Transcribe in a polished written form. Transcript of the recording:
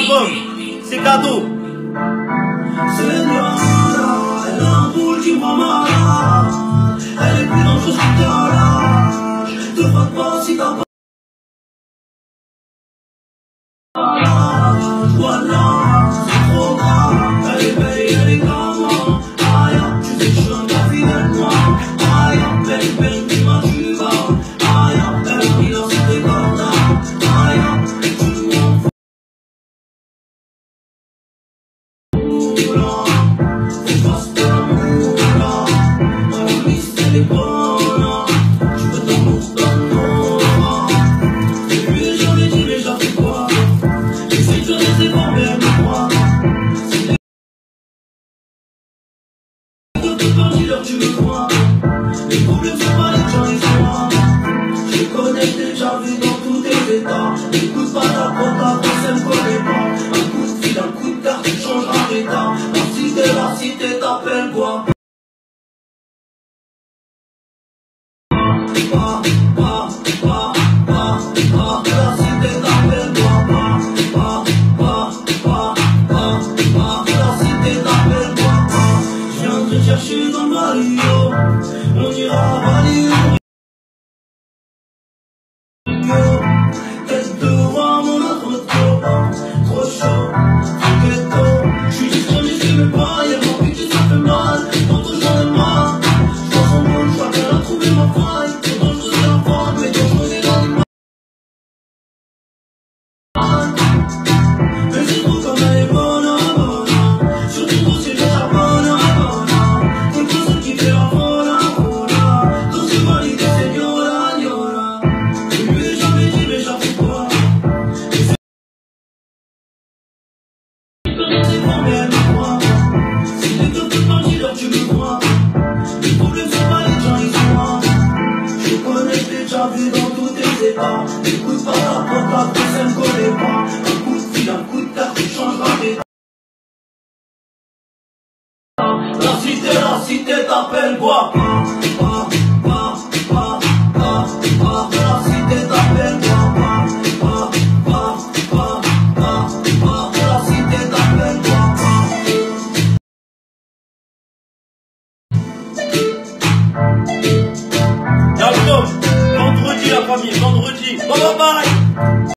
album. C'est cadeau. C'est Diana, elle a un boule qui me rend malade. Elle est plus dangereuse que Diana. Te frotte pas si t'as pas. Voilà, c'est trop grave. Elle est belle, elle est comme moi. Aïe, tu sais que je suis un gars fidèle moi. Aïe, belle, belle, dis-moi tu vas. Aïe, elle a mis dans ses cordes. Aïe, tu m'en fous. Faut pas se faire moula. Ma vie c'est les bonnes. Tu veux ton mot dans mon bras. Et puis j'en ai dit mais j'en fais quoi. J'essaie de rester fort mais elle me croit. Tu me crois, les problèmes sont pas les gens, ils sont moi. Je connais, j'ai déjà vu dans tous tes états. Écoute pas ta pote, ta bosse, elle me connaît pas. Un coup de fil, un coup de carte, tu changeras d'état. La cité t'appelle quoi? La cité t'appelle quoi? La cité t'appelle quoi? Je viens te chercher dans le Mario. On ira à Bali. Tête de roi, mon autre trop chaud, trop ghetto. J'suis disponible, j'sais même pas, y'a mon pitié, ça fait mal. Tantôt j'en ai marre. J'pense en monde, j'arrive à trouver ma faille. C'est dangereux de la femme, mais dangereux c'est l'animal. Mais c'est trop comme elle est bonne, surtout quand c'est de la bonne. T'es pas celle qui fait la folle. Quand c'est validé, c'est gnola, gnola. Je lui ai jamais dit, mais j'en fais quoi? Mais elle me croit. Si les deux peuvent partir, tu me crois. Les problèmes sont pas les gens, ils sont moi. Je connais, je l'ai déjà vu dans tous tes états. Écoute pas ta pote, ta bosse, elle me connaît pas. Un coup de fil, un coup de carte, tu changeras d'état. La cité t'appelle quoi?